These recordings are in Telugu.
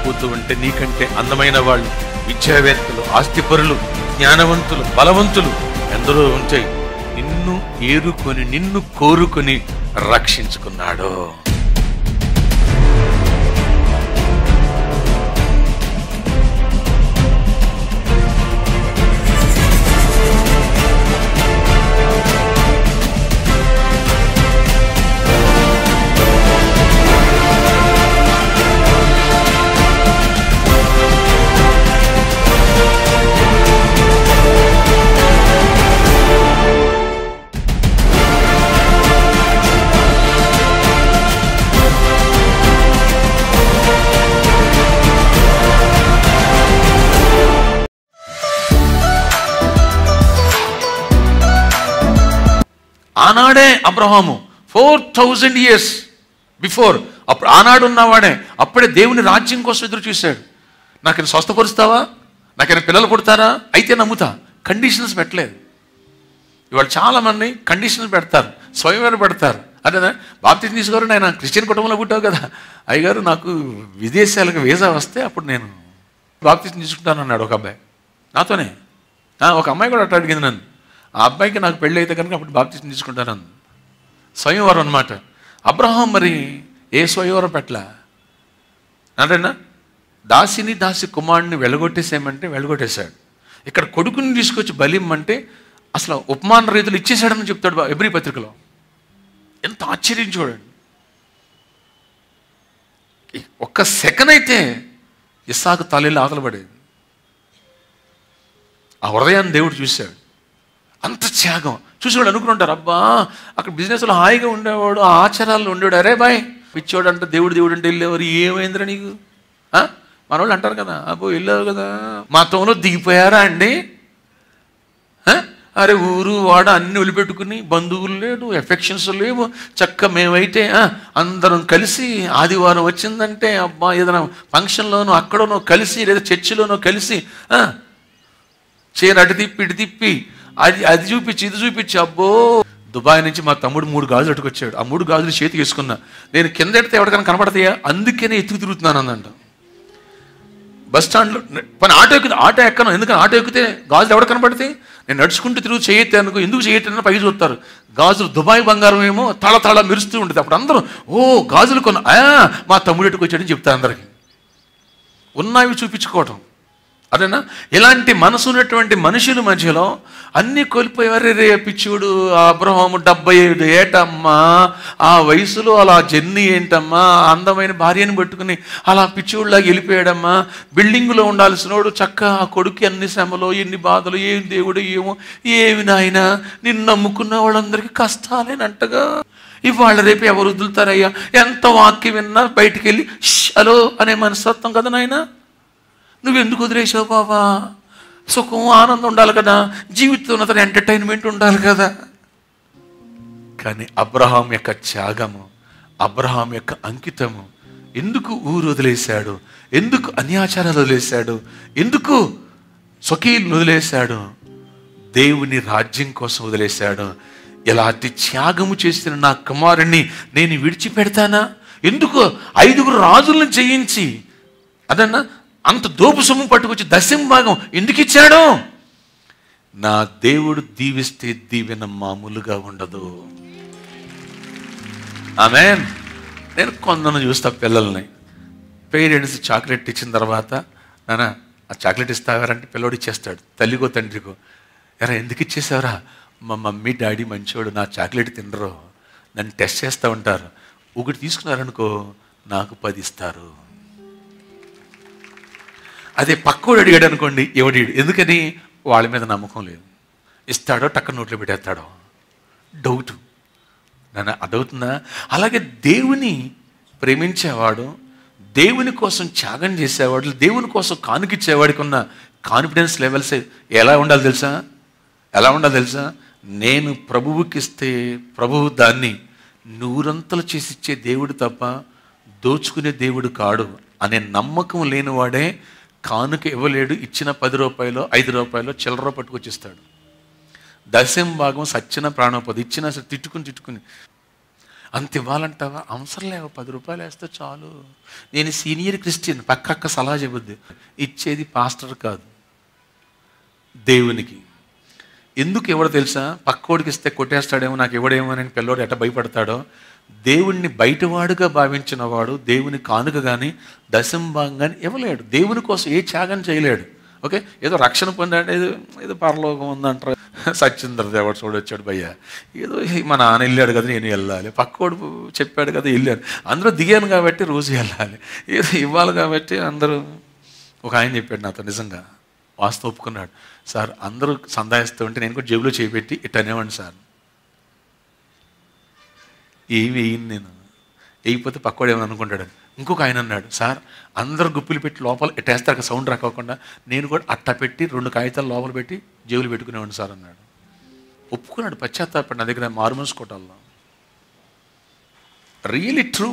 వెళ్ళిపోతూ ఉంటే నీకంటే అందమైన వాళ్ళు, విద్యావేత్తలు, ఆస్తిపరులు, జ్ఞానవంతులు, బలవంతులు ఎందరో ఉంటాయి. నిన్ను ఏరుకొని నిన్ను కోరుకొని రక్షించుకున్నాడు. ఆనాడే అబ్రహాము 4000 years బిఫోర్, అప్పుడు ఆనాడు ఉన్నవాడే అప్పుడే దేవుని రాజ్యం కోసం ఎదురు చూశాడు. నాకైనా స్వస్థపరుస్తావా, నాకైనా పిల్లలు పుడతారా, అయితే నమ్ముతా. కండిషన్స్ పెట్టలేదు. ఇవాళ చాలామంది కండిషన్స్ పెడతారు, స్వయంవరం పెడతారు. అదేనా బాప్తిజం తీసుకోరు, నేను క్రిస్టియన్ కుటుంబంలో పుట్టావు కదా అయ్యగారు, నాకు విదేశాలకు వీసా వస్తే అప్పుడు నేను బాప్తిజం తీసుకుంటాను అన్నాడు ఒక అబ్బాయి నాతోనే. ఒక అమ్మాయి కూడా అట్లా అడిగింది నన్ను, ఆ అబ్బాయికి నాకు పెళ్ళి అయితే కనుక అప్పుడు బాప్తిజం తీసుకుంటాను. స్వయంవరం అనమాట. అబ్రహాం మరి ఏ స్వయంవరం పెట్టలా. అంటేనా దాసి కుమారుడిని వెళ్ళగొట్టేసేయమంటే వెళ్ళగొట్టేశాడు. ఇక్కడ కొడుకుని తీసుకొచ్చి బలిమ్మంటే అసలు ఉపమాన రీతులు ఇచ్చేసాడని చెప్తాడు ఎబ్రీ పత్రికలో. ఎంత ఆశ్చర్యం చూడండి. ఒక్క సెకండ్ అయితే ఇస్సాకు తల్లిలో ఆకలపడేది. ఆ హృదయాన్ని దేవుడు చూశాడు. అంత త్యాగం చూసేవాడు అనుకుంటారు, అబ్బా అక్కడ బిజినెస్లో హాయిగా ఉండేవాడు, ఆ ఆచారాల్లో ఉండేవాడు. అరే బాయ్ పిచ్చోడు అంట, దేవుడు అంటే వెళ్ళేవారు, ఏమైందిరా నీకు? మన వాళ్ళు అంటారు కదా, అబ్బో వెళ్ళావు కదా, మా తోలో దిగిపోయారా అండి? అరే ఊరు వాడ అన్ని వదిలిపెట్టుకుని, బంధువులు లేడు, ఎఫెక్షన్స్ లేవు, చక్క మేమైతే అందరం కలిసి ఆదివారం వచ్చిందంటే అబ్బా ఏదైనా ఫంక్షన్లోనో అక్కడనో కలిసి, లేదా చర్చిలోనో కలిసి చీర అటు తిప్పి ఇటు తిప్పి అది చూపించి ఇది చూపించి, అబ్బో దుబాయ్ నుంచి మా తమ్ముడు 3 గాజులు అటుకొచ్చాడు, ఆ 3 గాజులు చేతికి వేసుకున్నా, నేను కింద ఎడితే ఎవరికైనా కనపడతాయా, అందుకనే ఎత్తుకు తిరుగుతున్నాను అందంట. బస్ స్టాండ్లో పని ఆటో ఎక్కను, ఎందుకని ఆటో ఎక్కితే గాజులు ఎవరు కనపడితే, నేను నడుచుకుంటూ తిరుగు చేయొత్తే అనుకో, ఎందుకు చేయొత్తని పైకి చూస్తారు. గాజులు దుబాయ్ బంగారం ఏమో తళ మెరుస్తూ ఉంటుంది. అప్పుడు అందరూ ఓ గాజులు కొన్న, మా తమ్ముడు ఎటుకొచ్చాడని చెప్తారు అందరికి. ఉన్నవి చూపించుకోవటం అదేనా. ఇలాంటి మనసు ఉన్నటువంటి మనుషుల మధ్యలో అన్నీ కోల్పోయేవారు. రే పిచ్చుడు అబ్రహాము 75 ఏటమ్మా, ఆ వయసులో అలా జర్నీ ఏంటమ్మా, అందమైన భార్యను పట్టుకుని అలా పిచ్చుడులాగా వెళ్ళిపోయాడమ్మా. బిల్డింగులో ఉండాల్సినోడు చక్క ఆ కొడుకు ఎన్ని శ్రమలో ఎన్ని బాధలు, ఏం దేవుడు ఏమో ఏమి నాయనా, నిన్ను నమ్ముకున్న వాళ్ళందరికీ కష్టాలేనంటగా. ఇవాళ రేపు ఎవరు వదులుతారయ్యా, ఎంత వాక్యం విన్నా బయటికి వెళ్ళి హలో అనే మనస్తత్వం కదా నాయనా. నువ్వెందుకు వదిలేసావు బాబా? సుఖం ఆనందం ఉండాలి కదా, జీవితంలో అతను ఎంటర్టైన్మెంట్ ఉండాలి కదా. కానీ అబ్రహాం యొక్క త్యాగము, అబ్రహాం యొక్క అంకితము, ఎందుకు ఊరు వదిలేశాడు, ఎందుకు అన్యాచారాలు వదిలేశాడు, ఎందుకు స్వకీయులను వదిలేశాడు, దేవుని రాజ్యం కోసం వదిలేశాడు. ఇలాంటి త్యాగము చేసిన నా కుమారుణ్ణి నేను విడిచిపెడతానా? ఎందుకు 5 రాజులను జయించి అదన్నా అంత దోపు సొమ్ము పట్టుకొచ్చి 10వ భాగం ఎందుకు ఇచ్చాడు? నా దేవుడు దీవిస్తే దీవెన మామూలుగా ఉండదు. ఆమేన్. నేను కొందరు చూస్తా పిల్లల్ని, పేరెంట్స్ చాక్లెట్ ఇచ్చిన తర్వాత నాన్న ఆ చాక్లెట్ ఇస్తావారంటే పిల్లోడు ఇచ్చేస్తాడు, తల్లికో తండ్రికో. ఎరా ఎందుకు ఇచ్చేసావరా? మా మమ్మీ డాడీ మంచివాడు, నా చాక్లెట్ తినరు, నన్ను టెస్ట్ చేస్తూ ఉంటారు, ఒకటి తీసుకున్నారనుకో నాకు 10 ఇస్తారు. అదే పక్కోడు అడిగాడు అనుకోండి ఎవడీడు, ఎందుకని వాళ్ళ మీద నమ్మకం లేదు. ఇస్తాడో టక్క నోట్లో పెట్టేస్తాడో డౌట్. నన్ను అదవుతుందా? అలాగే దేవుని ప్రేమించేవాడు, దేవుని కోసం త్యాగం చేసేవాడు, దేవుని కోసం కానుకిచ్చేవాడికి ఉన్న కాన్ఫిడెన్స్ లెవెల్స్ ఎలా ఉండాలి తెలుసా? నేను ప్రభువుకి ఇస్తే ప్రభువు దాన్ని నూరంతలు చేసిచ్చే దేవుడు తప్ప దోచుకునే దేవుడు కాడు అనే నమ్మకం లేనివాడే కానుక ఇవ్వలేడు. ఇచ్చిన 10 రూపాయలు 5 రూపాయలు చిల్లర పట్టుకొచ్చిస్తాడు. 10వ భాగం సచ్చిన ప్రాణోపది ఇచ్చిన తిట్టుకుని అంత ఇవ్వాలంటావా? అవసరం లేవు, 10 రూపాయలు వేస్తే చాలు. నేను సీనియర్ క్రిస్టియన్, పక్కక్క సలహా చెబుద్ది. ఇచ్చేది పాస్టర్ కాదు, దేవునికి. ఎందుకు ఎవడో తెలుసా? పక్కోడికి ఇస్తే కొట్టేస్తాడేమో, నాకు ఇవ్వడేమో అని పిల్లోడు ఎట్ట భయపడతాడో, దేవుణ్ణి బయటవాడుగా భావించిన వాడు దేవుని కానుక కానీ దశంభాగం కానీ ఇవ్వలేడు. దేవుని కోసం ఏ త్యాగం చేయలేడు. ఓకే, ఏదో రక్షణ పొందాడు, ఏదో పరలోకం ఉందంటారు. సత్యేంద్ర దేవుడు చూడొచ్చాడు భయ్య, ఏదో మా నాన్న వెళ్ళాడు కదా నేను వెళ్ళాలి, పక్కోడు చెప్పాడు కదా వెళ్ళాను, అందరూ దిగాను కాబట్టి రోజు వెళ్ళాలి, ఏదో ఇవ్వాలి కాబట్టి అందరూ. ఒక ఆయన చెప్పాడు నాతో, నిజంగా వాస్తవం ఒప్పుకున్నాడు. సార్ అందరూ సందాయిస్తూ ఉంటే నేను కూడా జేబులో చేపెట్టి ఇట్లా అనేవాడిని సార్. ఏమి వేయను నేను, వేయకపోతే పక్కోడు ఏమని అనుకుంటాడు. ఇంకొక ఆయన అన్నాడు, సార్ అందరూ గుప్పిలు పెట్టి లోపల ఎట్టేస్తారు సౌండ్ రాకోకుండా, నేను కూడా అట్ట పెట్టి 2 కాగితాలు లోపల పెట్టి జేబులు పెట్టుకునేవాడిని సార్ అన్నాడు. ఒప్పుకున్నాడు, పశ్చాత్తాపడి నా దగ్గర మారుమనసు కోటాల్లో. Really true.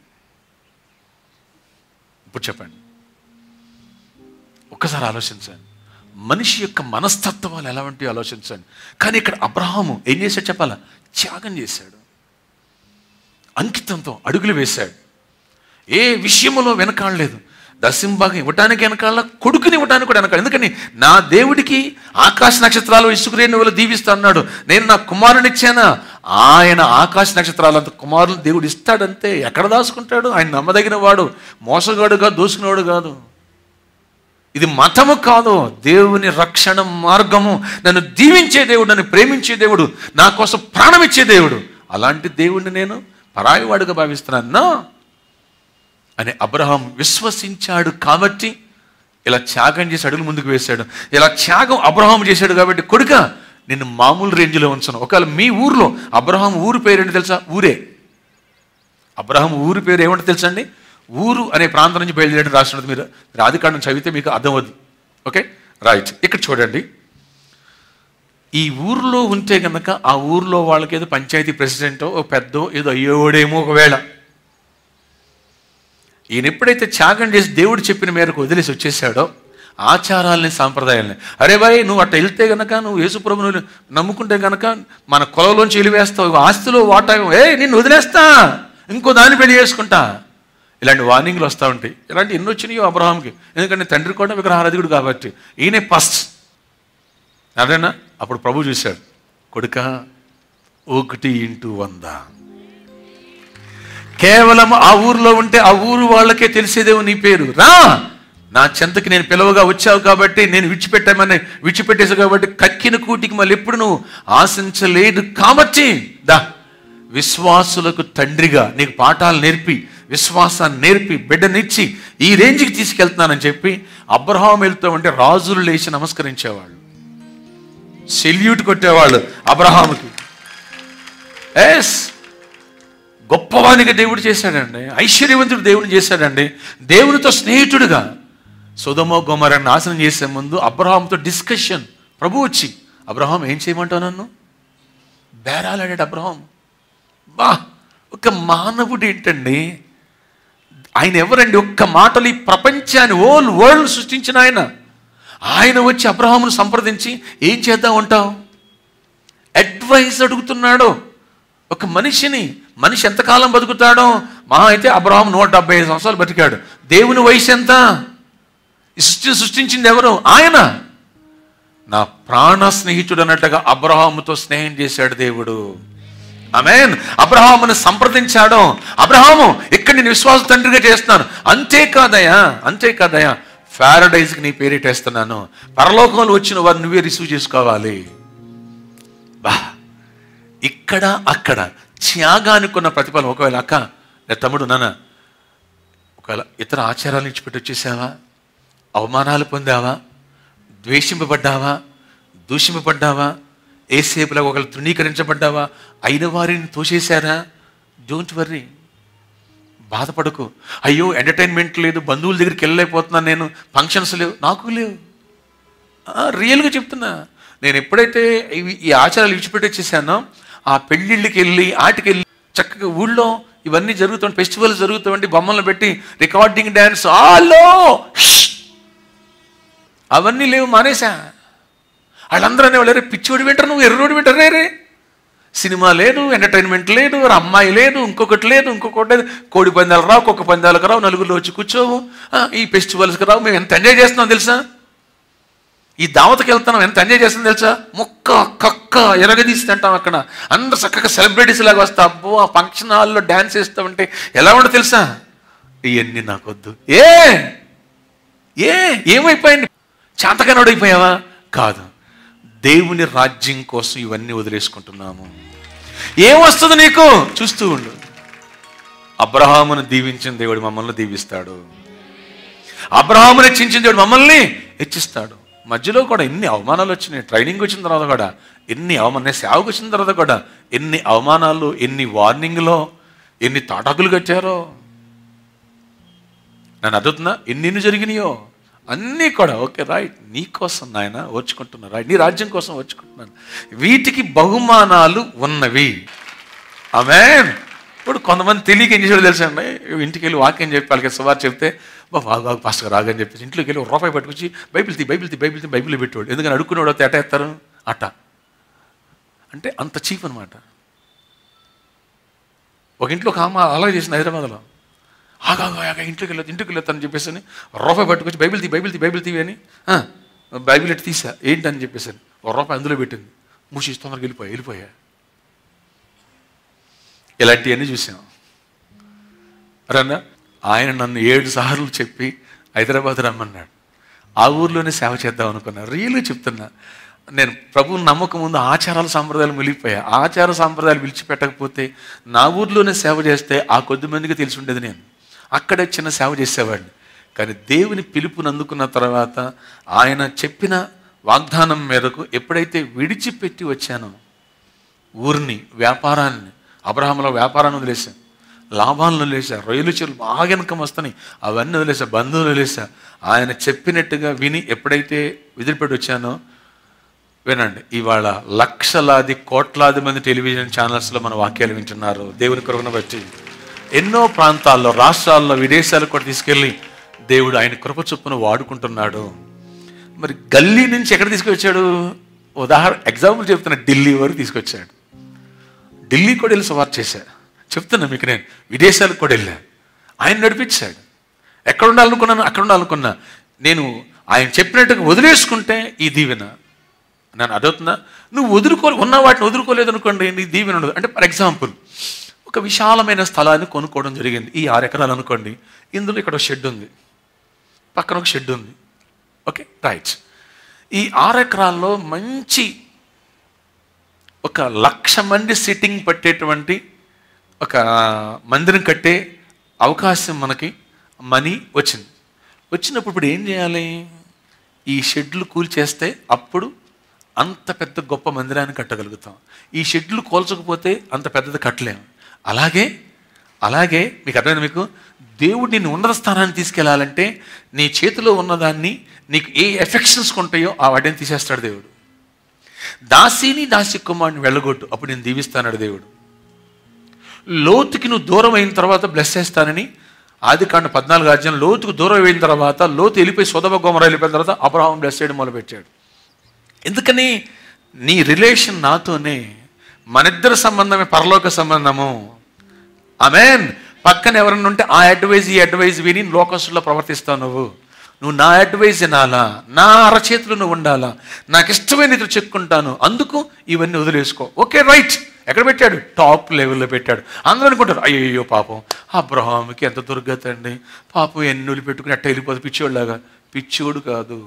ఇప్పుడు చెప్పండి, ఒక్కసారి ఆలోచించండి, మనిషి యొక్క మనస్తత్వాలు ఎలా ఉంటాయో ఆలోచించండి. కానీ ఇక్కడ అబ్రహాము ఏం చేశాడు చెప్పాలా? త్యాగం చేశాడు, అంకితంతో అడుగులు వేశాడు, ఏ విషయంలో వెనకాడలేదు. దశంభాగం ఇవ్వటానికి వెనకాల, కొడుకుని ఇవ్వడానికి కూడా వెనకాల. ఎందుకని? నా దేవుడికి ఆకాశ నక్షత్రాలు ఇసుకురేణి వల్ల దీవిస్తా అన్నాడు. నేను నా కుమారుని ఇచ్చానా? ఆయన ఆకాశ నక్షత్రాలు అంత కుమారులు దేవుడు ఇస్తాడంతే. ఎక్కడ దాచుకుంటాడు? ఆయన నమ్మదగిన వాడు, మోసగాడుగా దోసుకునేవాడు కాదు. ఇది మతము కాదు, దేవుని రక్షణ మార్గము. నన్ను దీవించే దేవుడు, నన్ను ప్రేమించే దేవుడు, నా కోసం ప్రాణం ఇచ్చే దేవుడు. అలాంటి దేవుడిని నేను పరాయివాడుగా భావిస్తున్నాను అని అబ్రహాం విశ్వసించాడు. కాబట్టి ఇలా త్యాగం చేసి అడుగులు ముందుకు వేశాడు. ఇలా త్యాగం అబ్రహాం చేశాడు కాబట్టి కొడుక నేను మామూలు రేంజ్లో ఉంచను. ఒకవేళ మీ ఊర్లో అబ్రహాం ఊరు పేరు ఏంటి తెలుసా? ఊరే. అబ్రహాం ఊరి పేరు ఏమంటే తెలుసా అండి? ఊరు అనే ప్రాంతం నుంచి బయలుదేరడం రాసినది. మీరు ఆదికాండం చదివితే మీకు అర్థమవుద్ది. Okay, right. ఇక్కడ చూడండి, ఈ ఊర్లో ఉంటే కనుక ఆ ఊర్లో వాళ్ళకి ఏదో పంచాయతీ ప్రెసిడెంటో ఓ పెద్దో ఏదో అయ్యేవాడేమో ఒకవేళ. ఈయన ఎప్పుడైతే త్యాగం చేసి దేవుడు చెప్పిన మేరకు వదిలేసి వచ్చేసాడో ఆచారాలని, సాంప్రదాయాలని, అరే భాయ్ నువ్వు అట్ట వెళ్తే కనుక, నువ్వు యేసుప్రభుని నమ్ముకుంటే కనుక మన కులంలోంచి వెలివేస్తావు, ఆస్తిలో వాటా, నిన్ను వదిలేస్తా, ఇంకో దాన్ని పెళ్లి చేసుకుంటా, ఇలాంటి వార్నింగ్లు వస్తూ ఉంటాయి. ఇలాంటి ఎన్ని వచ్చినాయో అబ్రహాంకి. ఎందుకంటే తండ్రి కూడా విగ్రహారాధికుడు కాబట్టి ఈయనే ఫస్ట్. అదేనా? అప్పుడు ప్రభు చూశాడు, కొడుక 1:100 కేవలం ఆ ఊర్లో ఉంటే ఆ ఊరు వాళ్ళకే తెలిసేదేమో నీ పేరు. రా నా చెంతకి నేను పిలవగా వచ్చావు కాబట్టి, నేను విడిచిపెట్టేసావు కాబట్టి, కక్కిన కూటికి మళ్ళీ ఎప్పుడు నువ్వు ఆశించలేదు కాబట్టి దా విశ్వాసులకు తండ్రిగా నీకు పాఠాలు నేర్పి, విశ్వాసాన్ని నేర్పి, బిడ్డనిచ్చి ఈ రేంజ్కి తీసుకెళ్తున్నానని చెప్పి అబ్రహాం వెళ్తూ ఉంటే రాజులు లేచి నమస్కరించేవాళ్ళు, సెల్యూట్ కొట్టేవాళ్ళు అబ్రహాముకి. ఎస్, గొప్పవానిగా దేవుడు చేశాడండి, ఐశ్వర్యవంతుడు దేవుడు చేశాడండి. దేవునితో స్నేహితుడుగా సొదొమ గొమొర్రా నాశనం చేసే ముందు అబ్రహాంతో డిస్కషన్. ప్రభు వచ్చి, అబ్రహాం ఏం చేయమంటావు నన్ను? బేరాలాడాడు అబ్రహాం. బా, ఒక మానవుడు ఏంటండి ఆయన? ఎవరండి? ఒక్క మాటలు ఈ ప్రపంచాన్ని, వరల్డ్ సృష్టించిన ఆయన వచ్చి అబ్రహామును సంప్రదించి ఏం చేద్దాం అంటావు? అడ్వైస్ అడుగుతున్నాడు. ఒక మనిషి ఎంతకాలం బతుకుతాడో? మహా అయితే అబ్రహాం 175 సంవత్సరాలు బతికాడు. దేవుని వయసు ఎంత? సృష్టించింది ఎవరు? ఆయన. నా ప్రాణ స్నేహితుడు అన్నట్టుగా అబ్రహాముతో స్నేహం చేశాడు దేవుడు. ఆమేన్. అబ్రహామును సంప్రదించాడు. అబ్రహాము, ఇక్కడ నేను విశ్వాస తండ్రిగా చేస్తున్నాను. అంతేకాదయా పారడైజ్కి నీ పేరిటేస్తున్నాను, పరలోకంలో వచ్చిన వారు నువ్వే రిసీవ్ చేసుకోవాలి. బా, ఇక్కడ అక్కడ త్యాగానికి ఉన్న ప్రతిఫలం. ఒకవేళ అక్క లేదా తమ్ముడు, నాన్న, ఒకవేళ ఇతర ఆచారాలను ఇచ్చిపెట్టి వచ్చేసావా? అవమానాలు పొందావా? ద్వేషింపబడ్డావా? దూషింపబడ్డావా? ఏసేపులా ఒకళ్ళు తృణీకరించబడ్డావా? అయిన వారిని తోసేశారా? డోంట్ వర్రీ, బాధపడకు. అయ్యో ఎంటర్టైన్మెంట్ లేదు, బంధువుల దగ్గరికి వెళ్ళలేకపోతున్నాను, నేను ఫంక్షన్స్ లేవు, నాకు లేవు. రియల్గా చెప్తున్నా. నేను ఎప్పుడైతే ఈ ఆచారాలు విడిచిపెట్టి వచ్చేసానో, ఆ పెళ్ళిళ్ళకి వెళ్ళి ఆటికెళ్ళి చక్కగా ఊళ్ళో ఇవన్నీ జరుగుతాయి, ఫెస్టివల్స్ జరుగుతాయండి, బొమ్మలు పెట్టి రికార్డింగ్ డ్యాన్స్ అవన్నీ లేవు, మానేసా. వాళ్ళందరూ అనేవాళ్ళు, రే పిచ్చోడి వింటారు, నువ్వు ఎర్రోడి వింటారు, రే సినిమా లేదు, ఎంటర్టైన్మెంట్ లేదు, అమ్మాయి లేదు, ఇంకొకటి లేదు, ఇంకొకటి లేదు. కోడి పందాలు రావు, కుక్క పందాలకు రావు, నలుగురిలో వచ్చి కూర్చోవు, ఈ ఫెస్టివల్స్కి రావు. మేము ఎంత ఎంజాయ్ చేస్తున్నాం తెలుసా? ఈ దావతకి వెళ్తున్నాం, ఎంత ఎంజాయ్ చేస్తున్నాం తెలుసా? ముక్క కక్క ఎరగదీసి తింటాం. అక్కడ అందరు చక్కగా సెలబ్రిటీస్ లాగా వస్తా, అబ్బో ఆ ఫంక్షన్ హాల్లో డ్యాన్స్ వేస్తామంటే ఎలా ఉండదు తెలుసా? ఇవన్నీ నాకొద్దు. ఏమైపోయింది? చేతకానోడు అయిపోయావా? కాదు, దేవుని రాజ్యం కోసం ఇవన్నీ వదిలేసుకుంటున్నాము. ఏమొస్తుంది నీకు? చూస్తూ ఉండు. అబ్రహామును దీవించిన దేవుడు మమ్మల్ని దీవిస్తాడు, అబ్రహామును హెచ్చించిన దేవుడు మమ్మల్ని హెచ్చిస్తాడు. మధ్యలో కూడా ఎన్ని అవమానాలు వచ్చినాయి. ట్రైనింగ్ వచ్చిన తర్వాత కూడా ఎన్ని అవమానాలు, సేవకు వచ్చిన తర్వాత కూడా ఎన్ని అవమానాలు, ఎన్ని వార్నింగ్లో, ఎన్ని తాటాకులు కట్టారో. నన్ను అడుగుతున్నా, ఎన్ని జరిగినాయో అన్నీ కూడా. ఓకే రైట్, నీ కోసం నాయన ఓర్చుకుంటున్నా, రైట్, నీ రాజ్యం కోసం ఓర్చుకుంటున్నాను. వీటికి బహుమానాలు ఉన్నవి. ఆమేన్. ఇప్పుడు కొంతమంది తెలియక ఏం చేసేవాళ్ళు తెలుసా అండి? ఇంటికి వెళ్ళి వాక్యం చెప్పి వాళ్ళకి సువార్త చెప్తే బాగా పాస్టర్ రాగని చెప్పేసి ఇంట్లోకి వెళ్ళి రూపాయి పట్టుకొచ్చి బైబిల్ పెట్టేవాడు. ఎందుకని అడుక్కునేవాడు ఎట ఎత్తారు అట్ట. అంటే అంత చీప్ అనమాట. ఒక ఇంట్లో ఒక అమ్మ అలాగే చేసింది హైదరాబాద్లో. ఇంట్లోకి వెళ్ళొద్దని చెప్పేసి రూపాయి పట్టుకొచ్చి బైబిల్ తీవి అని బైబిల్ ఎట్టి తీసా ఏంటని చెప్పేసి రూపాయి అందులో పెట్టింది. మూసి తొందరగా వెళ్ళిపోయా. ఇలాంటివన్నీ చూసాం. రన్నా ఆయన నన్ను 7 సార్లు చెప్పి హైదరాబాద్ రమ్మన్నాడు. ఆ ఊర్లోనే సేవ చేద్దాం అనుకున్నా. రియల్గా చెప్తున్నా, నేను ప్రభువుని నమ్మకం ముందు ఆచారాల సాంప్రదాయాలు మిగిలిపోయా. ఆచార సాంప్రదాయాలు విడిచిపెట్టకపోతే నా ఊర్లోనే సేవ చేస్తే ఆ కొద్ది మందికి తెలిసి ఉండేది. నేను అక్కడే చిన్న సేవ చేసేవాడిని. కానీ దేవుని పిలుపుని అందుకున్న తర్వాత ఆయన చెప్పిన వాగ్దానం మేరకు ఎప్పుడైతే విడిచిపెట్టి వచ్చానో ఊరిని, వ్యాపారాన్ని, అబ్రహాములో వ్యాపారాన్ని వదిలేసా, లాభాలను వదిలేసా, రొయ్యలు చెరువులు బాగా ఇన్కమ్ వస్తాయి అవన్నీ వదిలేసా, బంధువులు వదిలేసా. ఆయన చెప్పినట్టుగా విని ఎప్పుడైతే వదిలిపెట్టి వచ్చానో, వినండి, ఇవాళ లక్షలాది కోట్లాది మంది టెలివిజన్ ఛానల్స్లో మన వాక్యాలు వింటున్నారు. దేవుని కృపను బట్టి ఎన్నో ప్రాంతాల్లో, రాష్ట్రాల్లో, విదేశాలకు కూడా తీసుకెళ్ళి దేవుడు ఆయన కృప చొప్పున వాడుకుంటున్నాడు. మరి గల్లీ నుంచి ఎక్కడ తీసుకొచ్చాడు? ఎగ్జాంపుల్ చెప్తున్నా, ఢిల్లీ వరకు తీసుకొచ్చాడు. ఢిల్లీ కూడా వెళ్ళి సువార్త చేశా. చెప్తున్నా మీకు, నేను విదేశాలకు కూడా వెళ్ళా. ఆయన నడిపించాడు. ఎక్కడ ఉండాలనుకున్నాను అక్కడ ఉండాలనుకున్నా. నేను ఆయన చెప్పినట్టుగా వదిలేసుకుంటే ఈ దీవెన. నేను అడుగుతున్నా, నువ్వు ఉన్న వాటిని వదులుకోలేదు అనుకోండి, నీ దీవెన ఉండదు. అంటే ఫర్ ఎగ్జాంపుల్, ఒక విశాలమైన స్థలాన్ని కొనుక్కోవడం జరిగింది. ఈ 6 ఎకరాలు అనుకోండి. ఇందులో ఇక్కడ ఒక షెడ్ ఉంది, పక్కన ఒక షెడ్ ఉంది. Okay right. ఈ 6 ఎకరాల్లో మంచి ఒక 1,00,000 మంది సిట్టింగ్ పట్టేటువంటి ఒక మందిరం కట్టే అవకాశం మనకి మనీ వచ్చినప్పుడు ఇప్పుడు ఏం చేయాలి? ఈ షెడ్లు కూల్చేస్తే అప్పుడు అంత పెద్ద గొప్ప మందిరాన్ని కట్టగలుగుతాం. ఈ షెడ్లు కోల్చకపోతే అంత పెద్దది కట్టలేము. అలాగే మీకు అర్థమైంది? మీకు దేవుడు నిన్ను ఉన్నత స్థానాన్ని తీసుకెళ్లాలంటే నీ చేతిలో ఉన్నదాన్ని, నీకు ఏ ఎఫెక్షన్స్ ఉంటాయో ఆ వాటిని తీసేస్తాడు దేవుడు. దాసి కుమారుని వెళ్ళగొట్టు, అప్పుడు నేను దీవిస్తానాడు దేవుడు. లోతుకి నువ్వు దూరం అయిన తర్వాత బ్లెస్ చేస్తానని ఆదికాండం 14 అధ్యాయం. లోతుకు దూరం అయిన తర్వాత, లోతు వెళ్ళిపోయి సొదొమ గొమొర్రా వెళ్ళిపోయిన తర్వాత అబ్రహాము బ్లెస్ చేయడం మొదలుపెట్టాడు. ఎందుకని? నీ రిలేషన్ నాతోనే, మనిద్దరి సంబంధమే పరలోక సంబంధము. ఆమేన్. పక్కన ఎవరన్నా ఉంటే ఆ అడ్వైజ్ ఈ అడ్వైజ్ విని లోకస్తుల్లో ప్రవర్తిస్తావు. నువ్వు నా అడ్వైజ్ వినాలా, నా అరచేతులు నువ్వు ఉండాలా, నాకు ఇష్టమైన ఇతరు చెప్పుకుంటాను, అందుకు ఇవన్నీ వదిలేసుకో. Okay right. ఎక్కడ పెట్టాడు? టాప్ లెవెల్లో పెట్టాడు. అందరూ అనుకుంటారు, అయ్యో పాపం అబ్రహాముకి ఎంత దుర్గతి అండి, పాపం ఎన్నులు పెట్టుకుని అట్ట వెళ్ళిపోతే పిచ్చోడులాగా. పిచ్చోడు కాదు,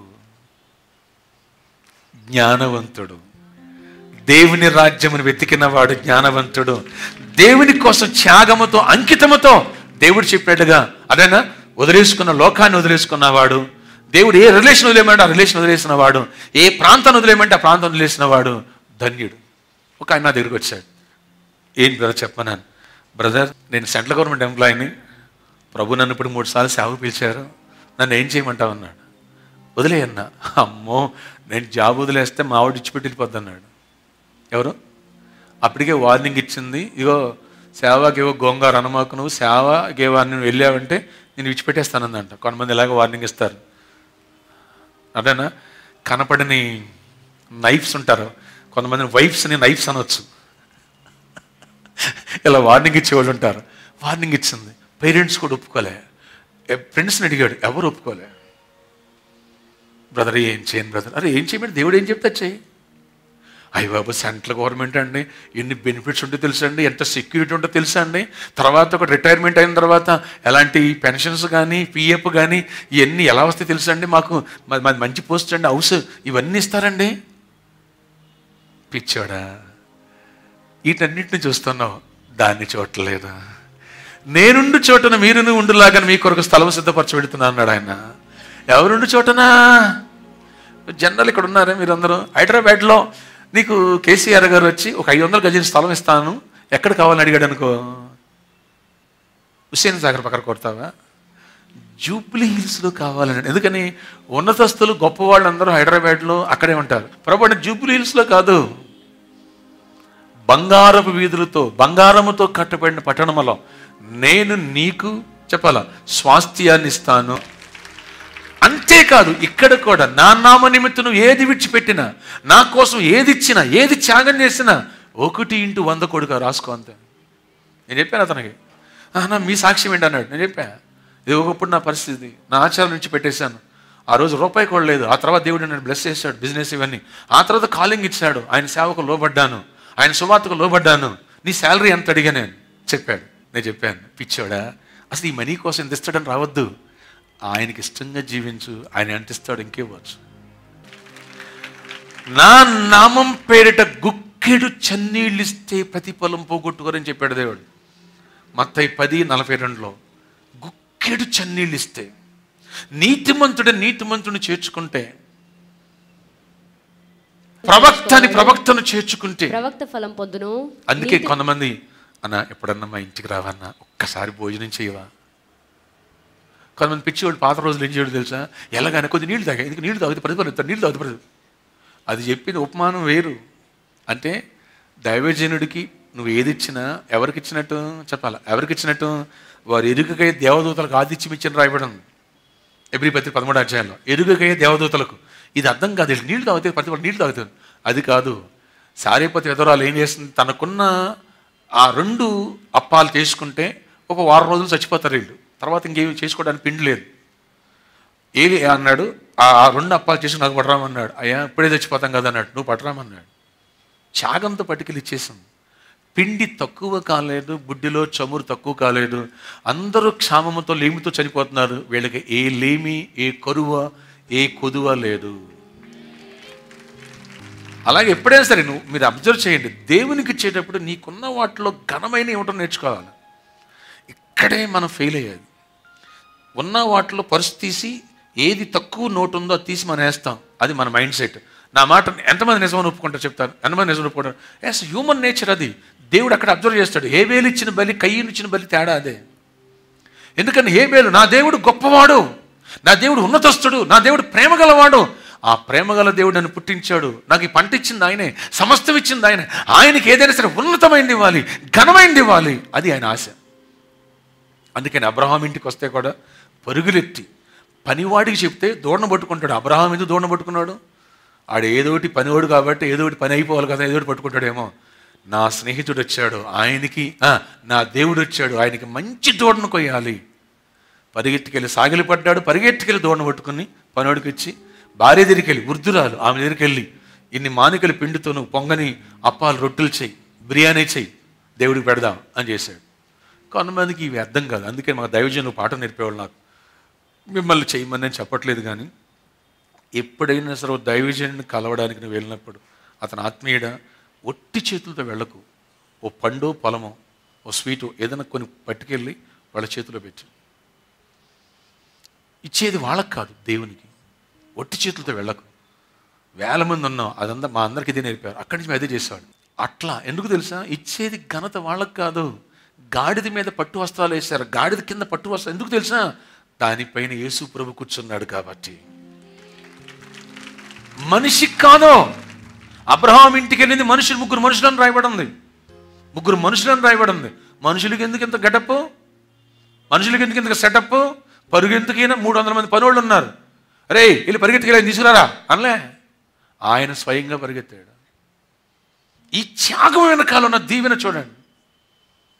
జ్ఞానవంతుడు. దేవుని రాజ్యమును వెతికినవాడు జ్ఞానవంతుడు. దేవుని కోసం త్యాగముతో, అంకితముతో దేవుడు చెప్పినట్టుగా అదేనా వదిలేసుకున్న లోకాన్ని వదిలేసుకున్నవాడు. దేవుడు ఏ రిలేషన్ వదిలేమంటే ఆ రిలేషన్ వదిలేసిన వాడు, ఏ ప్రాంతాన్ని వదిలేమంటే ఆ ప్రాంతం వదిలేసిన వాడు ధన్యుడు. ఒక ఆయన నా దగ్గరికి వచ్చాడు. ఏంటి బ్రదర్ చెప్పన్నాను? బ్రదర్, నేను సెంట్రల్ గవర్నమెంట్ ఎంప్లాయీని, ప్రభు నన్ను ఇప్పుడు 3 సార్లు సేవకు పిలిచారు, నన్ను ఏం చేయమంటావు అన్నాడు. వదిలేయన్నా. అమ్మో, నేను జాబ్ వదిలేస్తే మా వాడు ఇచ్చిపెట్టి వెళ్ళిపోద్ది అన్నాడు. ఎవరు? అప్పటికే వార్నింగ్ ఇచ్చింది, ఇగో సేవకేవో గోంగారు అనమాకు, నువ్వు సేవకేవో అని నువ్వు వెళ్ళావంటే నేను విడిచిపెట్టేస్తానందంట. కొంతమంది ఇలాగ వార్నింగ్ ఇస్తారు. అదేనా? కనపడని నైఫ్స్ ఉంటారు. కొంతమంది వైఫ్స్ని నైఫ్స్ అనవచ్చు. ఇలా వార్నింగ్ ఇచ్చేవాళ్ళు ఉంటారు. వార్నింగ్ ఇచ్చింది, పేరెంట్స్ కూడా ఒప్పుకోలే, ఫ్రెండ్స్ని అడిగాడు, ఎవరు ఒప్పుకోలే. బ్రదర్ ఏం చేయను బ్రదర్, అరే ఏం చేయమంటే దేవుడు ఏం చెప్తా చెయ్యి. అయ్య బాబు సెంట్రల్ గవర్నమెంట్ అండి, ఎన్ని బెనిఫిట్స్ ఉంటే తెలుసా అండి, ఎంత సెక్యూరిటీ ఉంటుందో తెలుసా అండి, తర్వాత ఒక రిటైర్మెంట్ అయిన తర్వాత ఎలాంటి పెన్షన్స్ కానీ పిఎఫ్ కానీ ఇవన్నీ ఎలా వస్తాయి తెలుసా అండి, మాకు మాది మంచి పోస్ట్ అండి, హౌస్ ఇవన్నీ ఇస్తారండి. పిచ్చోడా, వీటన్నిటిని చూస్తున్నావు, దాన్ని చూడలేదు. నేనుండు చోటన మీరును ఉండులాగా మీ కొరకు స్థలం సిద్ధపరచ పెడుతున్నా అన్నాడు ఆయన. ఎవరుండు చోటనా? జనరల్ ఇక్కడ ఉన్నారే మీరందరూ. హైదరాబాద్లో నీకు కేసీఆర్ గారు వచ్చి ఒక 500 గజాల స్థలం ఇస్తాను, ఎక్కడ కావాలని అడిగాడు అనుకో, హుస్సేన్ సాగర్ పక్కన కొడతావా? జూబ్లీ హిల్స్లో కావాలని. ఎందుకని ఉన్నతస్తులు గొప్పవాళ్ళు అందరూ హైదరాబాద్లో అక్కడే ఉంటారు. పొరపాటు జూబ్లీ హిల్స్లో కాదు, బంగారపు వీధులతో బంగారముతో కట్టబడిన పట్టణంలో నేను నీకు చెప్పాలా స్వాస్థ్యాన్ని ఇస్తాను. అంతేకాదు ఇక్కడ కూడా నా నామ నిమిత్తం నువ్వు ఏది విడిచిపెట్టినా, నా కోసం ఏది ఇచ్చినా, ఏది త్యాగం చేసినా 1:100 కొడుక రాసుకో అంతే. నేను చెప్పాను అతనికి. నా మీ సాక్ష్యం ఏంటి అన్నాడు. నేను చెప్పాను, ఇది ఒకప్పుడు నా పరిస్థితి, నా ఆచారం నుంచి పెట్టేశాను. ఆ రోజు రూపాయి కూడా లేదు. ఆ తర్వాత దేవుడు నన్ను బ్లెస్ చేశాడు, బిజినెస్ ఇవన్నీ. ఆ తర్వాత కాలింగ్ ఇచ్చాడు, ఆయన సేవకు లోబడ్డాను, ఆయన సువార్తకు లోబడ్డాను. నీ శాలరీ ఎంత అడిగా నేను చెప్పాడు. నేను చెప్పాను, పిచ్చోడా అసలు ఈ మనీ కోసం ఎంత ఇస్తాడని రావద్దు, ఆయనకి ఇష్టంగా జీవించు, ఆయన ఎంత ఇస్తాడు ఇంకేవచ్చు. నా నామం పేరిట గుక్కెడు చన్నీళ్ళు ఇస్తే ప్రతిఫలం పోగొట్టుకోరని చెప్పాడు దేవుడు. మత్తయి 10:42లో గుక్కెడు చన్నీళ్ళు ఇస్తే, నీతిమంతుడిని చేర్చుకుంటే, ప్రవక్తను చేర్చుకుంటే ప్రవక్త ఫలం పొందును. అందుకే కొంతమంది అన్న ఎప్పుడన్నా మా ఇంటికి రావన్నా, ఒక్కసారి భోజనం చేయవా. కొంతమంది పిచ్చివాళ్ళు పాత రోజులు ఏం చేయడం తెలుసా, ఎలాగైనా కొద్ది నీళ్ళు తాగా, ఎందుకు నీళ్ళు తాగితే ప్రతిఫలం, నీళ్ళు తాగితే ప్రతిఫలం. అది చెప్పింది ఉపమానం వేరు. అంటే దైవజనుడికి నువ్వు ఏది ఇచ్చినా ఎవరికి ఇచ్చినట్టు చెప్పాలా, ఎవరికి ఇచ్చినట్టు వారు ఎరుకకై దేవదూతలకు ఆతిథ్యం ఇచ్చిన రాయబడం ఎబ్రీ 13వ అధ్యాయంలో. ఎరుకకై దేవదూతలకు. ఇది అర్థం కాదు, నీళ్ళు తాగితే ప్రతిఫలం, నీళ్ళు తాగుతాను. అది కాదు. సారేపతి విధవరాలు ఏం చేస్తుంది, తనకున్న ఆ 2 అప్పాలు చేసుకుంటే ఒక వారం రోజులు చచ్చిపోతారు వీళ్ళు. తర్వాత ఇంకేమి చేసుకోవడానికి పిండి లేదు. ఏలి అన్నాడు, ఆ 2 అప్పాలు చేసి నాకు పట్టరామన్నాడు. అయ్యా ఇప్పుడే చచ్చిపోతాం కదా అన్నాడు. నువ్వు పట్టరామన్నాడు. త్యాగంతో పట్టుకెళ్ళి ఇచ్చేసాం. పిండి తక్కువ కాలేదు, బుడ్డిలో చమురు తక్కువ కాలేదు. అందరూ క్షామముతో లేమితో చనిపోతున్నారు. వీళ్ళకి ఏ లేమి, ఏ కరువ, ఏ కొదువ లేదు. అలాగే ఎప్పుడైనా సరే మీరు అబ్జర్వ్ చేయండి, దేవునికి ఇచ్చేటప్పుడు నీకున్న వాటిలో ఘనమైన ఏమిటో నేర్చుకోవాలి. ఇక్కడే మనం ఫెయిల్ అయ్యేది. ఉన్న వాటిలో పర్సు తీసి ఏది తక్కువ నోటు ఉందో అది తీసి మనం వేస్తాం. అది మన మైండ్ సెట్. నా మాట ఎంతమంది నిజమని ఒప్పుకుంటారు చెప్తారు, ఎంతమంది నిజమని ఒప్పుకుంటారు. ఎస్, హ్యూమన్ నేచర్ అది. దేవుడు అక్కడ అబ్జర్వ్ చేస్తాడు. హేబేలు ఇచ్చిన బలి, కయ్యను ఇచ్చిన బలి తేడా అదే. ఎందుకని హేబేలు నా దేవుడు గొప్పవాడు, నా దేవుడు ఉన్నతస్తుడు, నా దేవుడు ప్రేమ గలవాడు. ఆ ప్రేమగల దేవుడు నన్ను పుట్టించాడు, నాకు ఈ పంట ఇచ్చింది ఆయనే, సమస్తం ఇచ్చింది ఆయనే. ఆయనకి ఏదైనా సరే ఉన్నతమైనది ఇవ్వాలి, ఘనమైనది ఇవ్వాలి, అది ఆయన ఆశ. అందుకని అబ్రహాం ఇంటికి వస్తే కూడా పరుగులెత్తి పనివాడికి చెప్తే దూడను పట్టుకుంటాడు. అబ్రహాం ఎందుకు దూడను పట్టుకున్నాడు? ఆడు ఏదోటి పనివాడు కాబట్టి ఏదోటి పని అయిపోవాలి కదా, ఏదోటి పట్టుకుంటాడేమో. నా స్నేహితుడు వచ్చాడు, ఆయనకి నా దేవుడు వచ్చాడు, ఆయనకి మంచి దూడను కొయ్యాలి. పరిగెత్తుకెళ్ళి సాగిలిపడ్డాడు, పరిగెత్తుకెళ్ళి దూడను పట్టుకుని పనివాడికి ఇచ్చి, భార్య దగ్గరికి వెళ్ళి, వృద్ధురాలు, ఆమె దగ్గరికి వెళ్ళి, ఇన్ని మానికలు పిండితో నువ్వు పొంగని అప్పాలు రొట్టెలు చెయ్యి, బిర్యానీ చెయ్యి, దేవుడికి పెడదాం అని చేశాడు. కొంతమందికి ఇవి అర్థం కాదు. అందుకే మా దైవజనులు పాఠం నేర్పేవాళ్ళు. నాకు మిమ్మల్ని చేయమని నేను చెప్పట్లేదు, కానీ ఎప్పుడైనా సరే దైవజనుని కలవడానికి నువ్వు వెళ్ళినప్పుడు అతను ఆత్మీయుడ, ఒట్టి చేతులతో వెళ్ళకు. ఓ పండు పొలమో ఓ స్వీటు ఏదైనా కొన్ని పట్టుకెళ్ళి వాళ్ళ చేతిలో పెట్టు. ఇచ్చేది వాళ్ళకి కాదు, దేవునికి. ఒట్టి చేతులతో వెళ్ళకు. 1000 మంది ఉన్నాం, అదంతా మా అందరికి ఇదే నేర్పారు. అక్కడి నుంచి అదే చేసేవాడు. అట్లా ఎందుకు తెలుసా, ఇచ్చేది ఘనత వాళ్ళకి కాదు. గాడిద మీద పట్టు వస్త్రాలు వేశారు, గాడిద కింద పట్టు వస్త్రాలు ఎందుకు తెలుసా, దానిపైన యేసు ప్రభు కూర్చున్నాడు కాబట్టి. మనిషికి కాదు. అబ్రహాం ఇంటికి వెళ్ళింది ముగ్గురు మనుషులను రాయబడింది. మనుషులకి ఎందుకు ఇంత గెటప్, మనుషులకి ఎందుకు ఇంత సెటప్, పరుగెందుకైనా 300 మంది పనులు ఉన్నారు. అరే వీళ్ళు పరిగెత్తుకెళ్ళి తీసుకురారా అనలే, ఆయన స్వయంగా పరిగెత్తాడు. ఈ త్యాగం వెనకాల ఉన్న దీవెన చూడండి.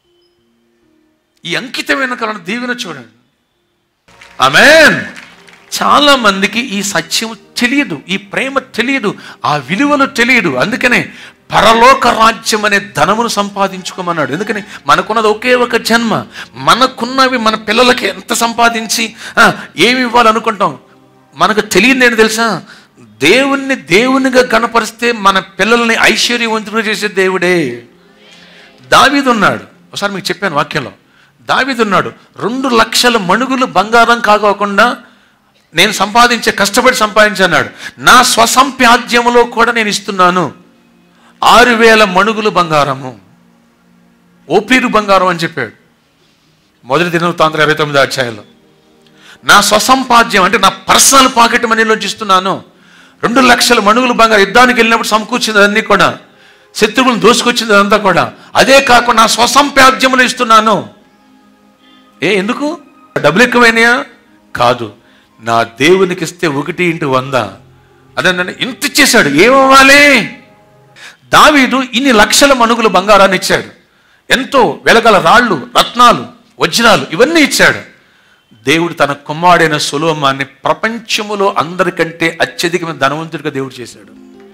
ఈ అంకితమైన కాలం దీవెన చూడండి. ఆమేన్. చాలా మందికి ఈ సత్యం తెలియదు, ఈ ప్రేమ తెలియదు, ఆ విలువలు తెలియదు. అందుకనే పరలోక రాజ్యం అనే ధనమును సంపాదించుకోమన్నాడు. ఎందుకని మనకున్నది ఒకే ఒక జన్మ. మనకున్నవి మన పిల్లలకి ఎంత సంపాదించి ఏమి ఇవ్వాలనుకుంటాం. మనకు తెలియదు ఏంటి తెలుసా? దేవునిగా గణపరిస్తే మన పిల్లల్ని ఐశ్వర్యవంతులు చేసే దేవుడే. దావీదు ఉన్నాడు, ఒకసారి మీకు చెప్పాను వాక్యంలో. దావీదు ఉన్నాడు, 2 లక్షల మణుగులు బంగారం కాకోకుండా నేను కష్టపడి సంపాదించన్నాడు. నా స్వసంపాద్యములో కూడా నేను ఇస్తున్నాను 6,000 మణుగులు బంగారము, ఓపీరు బంగారం అని చెప్పాడు 1 దినవృత్తాంతం 29వ అధ్యాయంలో. నా స్వసంపాద్యం అంటే నా పర్సనల్ పాకెట్ మనీలోంచి ఇస్తున్నాను. 2 లక్షల మణుగులు బంగారం యుద్ధానికి వెళ్ళినప్పుడు సమకూర్చింది అన్నీ కూడా, శత్రువులను దోసుకొచ్చింది అదంతా కూడా. అదే కాకుండా నా స్వసంపాద్యములు ఇస్తున్నాను. ఎందుకు? డబ్బులు ఎక్కువైనాయా? కాదు, నా దేవునికి ఇస్తే 1:100 అదే ఇంత ఇచ్చేశాడు. ఏమవ్వాలి? దావీదు ఇన్ని లక్షల మణుగులు బంగారాన్ని ఇచ్చాడు, ఎంతో వెలగల రాళ్ళు, రత్నాలు, వజ్రాలు ఇవన్నీ ఇచ్చాడు. దేవుడు తన కుమారుడైన సొలొమోనుని ప్రపంచములో అందరికంటే అత్యధికమైన ధనవంతుడిగా దేవుడు చేశాడు.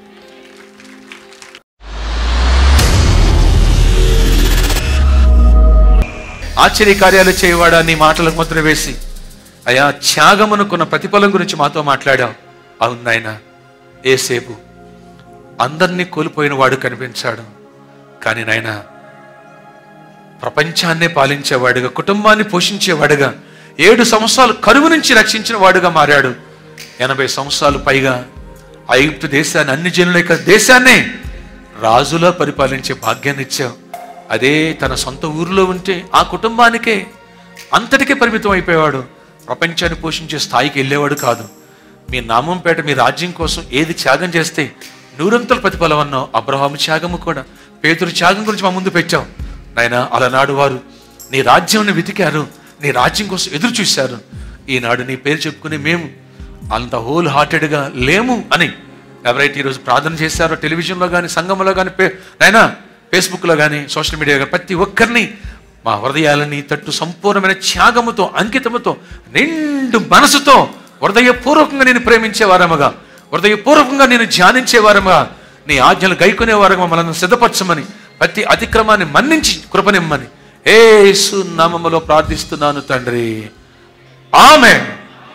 ఆశ్చర్యకార్యాలు చేయవాడా నీ మాటలకు ముద్ర వేసి అయా త్యాగమునుకున్న ప్రతిఫలం గురించి మాతో మాట్లాడావు. అవును నాయనా, ఏసేపు అందరినీ కోల్పోయిన వాడు కనిపించాడు, కానీ నాయనా ప్రపంచాన్నే పాలించేవాడుగా, కుటుంబాన్ని పోషించేవాడుగా, 7 సంవత్సరాలు కరువు నుంచి రక్షించిన వాడుగా మారాడు. 80 సంవత్సరాలు పైగా ఐగుప్తు దేశాన్ని, అన్ని జనుల యొక్క దేశాన్నే రాజులా పరిపాలించే భాగ్యాన్ని ఇచ్చావు. అదే తన సొంత ఊరిలో ఉంటే ఆ కుటుంబానికే అంతటికే పరిమితం అయిపోయేవాడు, ప్రపంచాన్ని పోషించే స్థాయికి వెళ్ళేవాడు కాదు. మీ నామం పేట మీ రాజ్యం కోసం ఏది త్యాగం చేస్తే 100 ప్రతిఫలం అన్నావు. అబ్రహాము త్యాగము కూడా, పేతురు త్యాగం గురించి మా ముందు పెట్టావు నాయనా. అలనాడు వారు నీ రాజ్యాన్ని వెతికారు, నీ రాజ్యం కోసం ఎదురు చూశారు. ఈనాడు నీ పేరు చెప్పుకుని మేము అంత హోల్ హార్టెడ్గా లేము అని ఎవరైతే ఈరోజు ప్రార్థన చేశారో, టెలివిజన్లో కానీ, సంఘంలో కానీ, నాయనా ఫేస్బుక్లో కానీ, సోషల్ మీడియా కానీ, ప్రతి ఒక్కరిని మా హృదయాలని తట్టు సంపూర్ణమైన త్యాగముతో, అంకితముతో, నిండు మనసుతో హృదయపూర్వకంగా నేను ప్రేమించేవారముగా, హృదయపూర్వకంగా నేను ధ్యానించేవారముగా, నీ ఆజ్ఞలు గైకొనేవారుగా మనల్ని సిద్ధపరచమని, ప్రతి అతిక్రమాన్ని మన్నించి కృపనిమ్మని యేసు నామములో ప్రార్థిస్తున్నాను తండ్రి. ఆమేన్.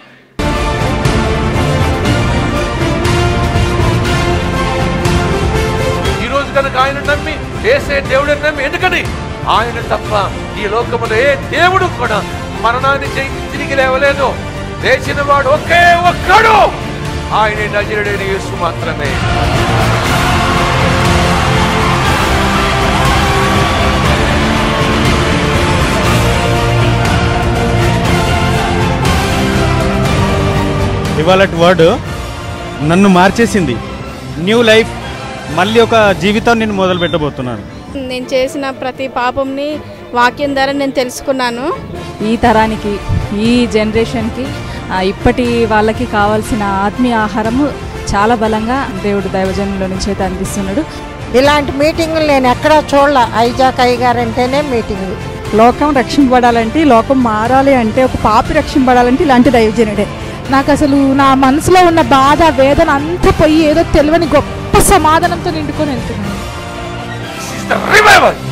ఈరోజు కనుక ఆయన నమ్మి, యేసే దేవుడిని నమ్మి, ఎందుకని ఆయన తప్ప ఈ లోకములో ఏ దేవుడు కూడా మరణాన్ని తిరిగి లేవలేదు. లేచిన వాడు ఒకే ఒక్కడు, ఆయన నజరేయుడైన యేసు మాత్రమే. ఇవాళ వర్డ్ నన్ను మార్చేసింది. న్యూ లైఫ్, మళ్ళీ ఒక జీవితం నేను మొదలు పెట్టబోతున్నాను. నేను చేసిన ప్రతి పాపంని వాక్యం ద్వారా నేను తెలుసుకున్నాను. ఈ తరానికి, ఈ జనరేషన్కి, ఇప్పటి వాళ్ళకి కావాల్సిన ఆత్మీయ ఆహారము చాలా బలంగా దేవుడు దైవజనుల నుంచి అయితే అందిస్తున్నాడు. ఇలాంటి మీటింగులు నేను ఎక్కడా చూడలే. ఐజాక్ అయ్య గారు అంటేనే మీటింగ్. లోకం రక్షింపబడాలంటే, లోకం మారాలి అంటే, ఒక పాపి రక్షింపబడాలంటే ఇలాంటి దైవజనుడే. నాకు అసలు నా మనసులో ఉన్న బాధ, వేదన అంతా పోయి ఏదో తెలియని గొప్ప సమాధానంతో నిండుకొని వెళ్తున్నాను.